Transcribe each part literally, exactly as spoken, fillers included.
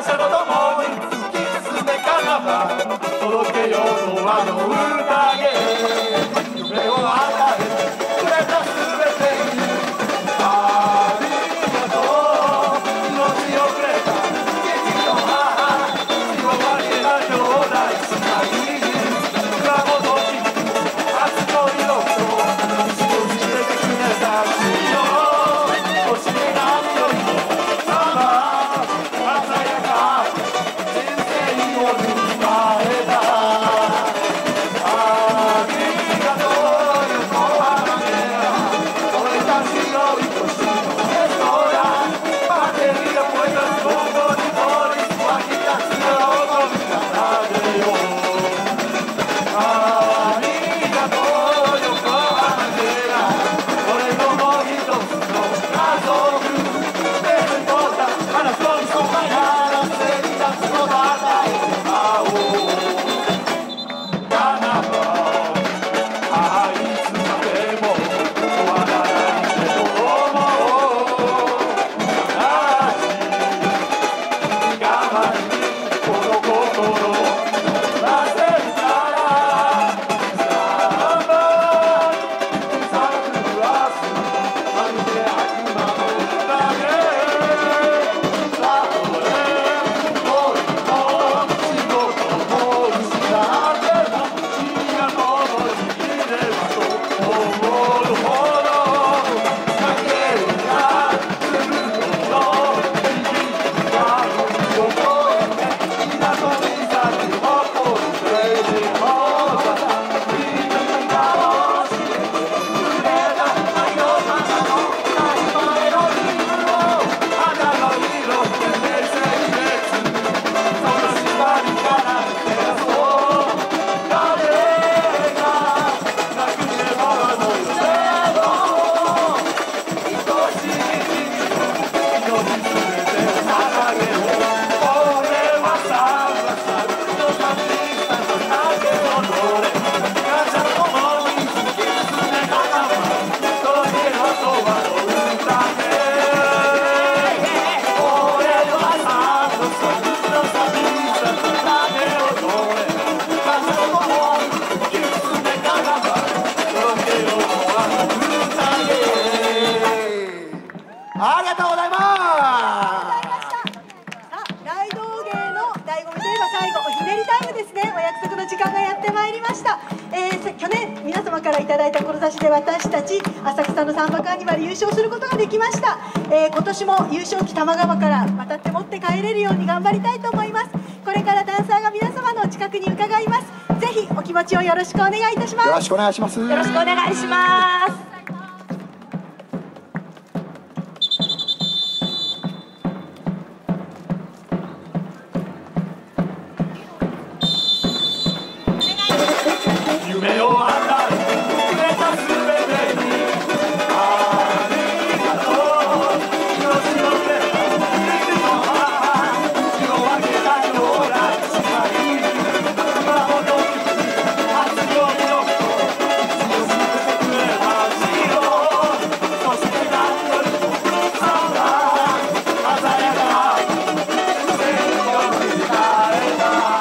謝とともに突き進めかなば届けようとあの宴夢を与えてくれたすべてにありがとう命をくれた父と母血を分けた兄弟つなぎに裏ごとき初恋の人信じてくれた血を欲しい何よりもさま鮮やか人生を塗り替えたありがとう横浜で俺たちの愛しいエストラバッテリーが燃えたそこに通り湧き立つ喜びからでよありがとう横浜で俺のもう一つの家族目に閉じた花そにそばやらせに立つのだ与えて会おうかなばあいつまでも終わらないけど思う悲しい我慢にこの心なせるからさんばんさくらすまるで悪魔の宴たとえ恋も仕事も失っても君が共にいればと思うほどかけがするほど君が横へ港に咲く誇るクレイジーモーザー君が教えてくれた愛のままの愛のメロディーを花の色で冷静にその縛りから抜け出そう誰が泣くねばあの夢を愛しい君の命すべて捧げよう俺はさんばさんの寂しさとだけ踊れ感謝ともに突き進めかなば届けようとあの宴俺はさんのさんの寂しさとだけ踊れ感謝ともに突き進めかなば届けようとあの宴ありがとうございます。 さあ、大道芸の醍醐味といえば最後おひねりタイムですね。お約束の時間がやってまいりました。えー、去年皆様からいただいた志で私たち浅草のサンバカーニバル優勝することができました。えー、今年も優勝旗多摩川から渡って持って帰れるように頑張りたいと思います。これからダンサーが皆様のお近くに伺います。ぜひお気持ちをよろしくお願いいたします。 よろしくお願いします。 よろしくお願いします。 夢を与えてくれたすべてにありがとう命をくれた父と母血を分けた兄弟つなぎに今ほどき初恋の人強くしてくれた血をそして何よりもさら鮮やか人生を振り返った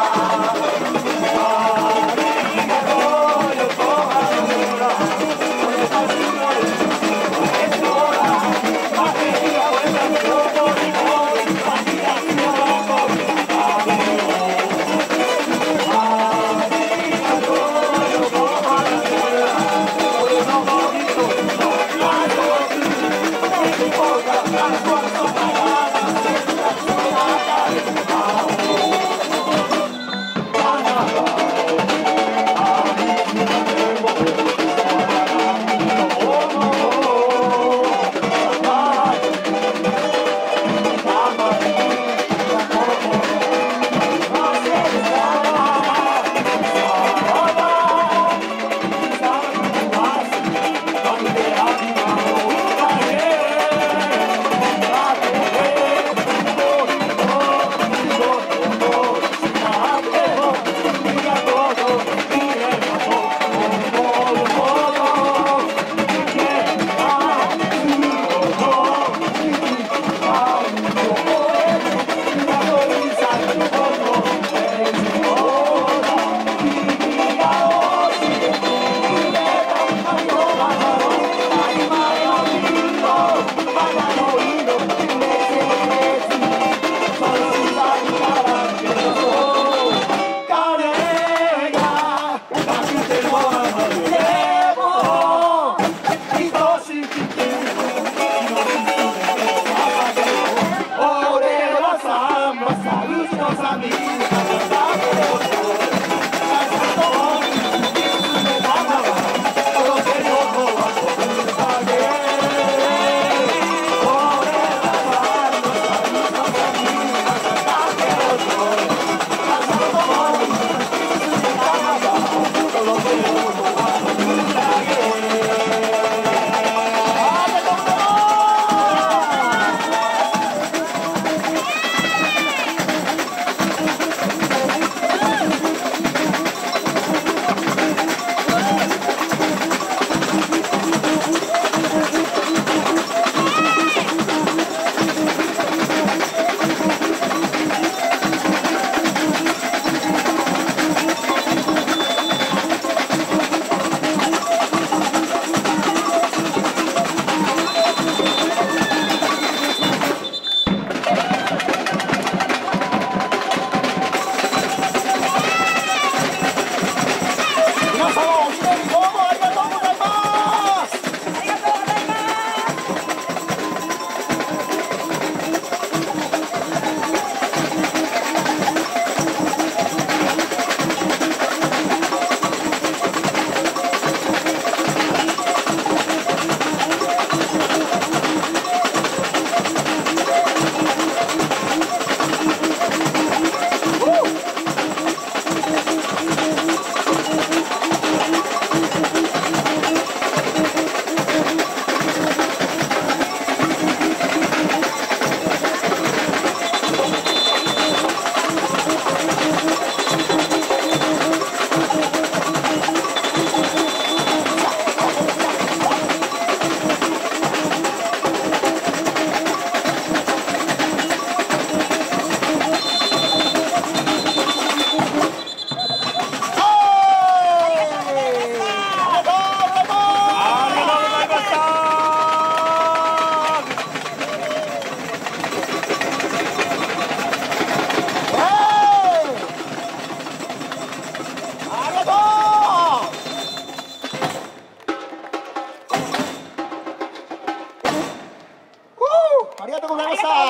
がとうございました。